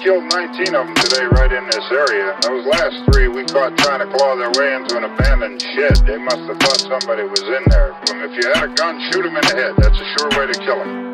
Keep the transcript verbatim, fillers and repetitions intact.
killed nineteen of them today right in this area. Those last three we caught trying to claw their way into an abandoned shed. They must have thought somebody was in there. If you had a gun, shoot them in the head. That's a sure way to kill them.